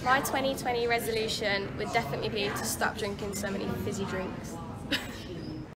My 2020 resolution would definitely be to stop drinking so many fizzy drinks.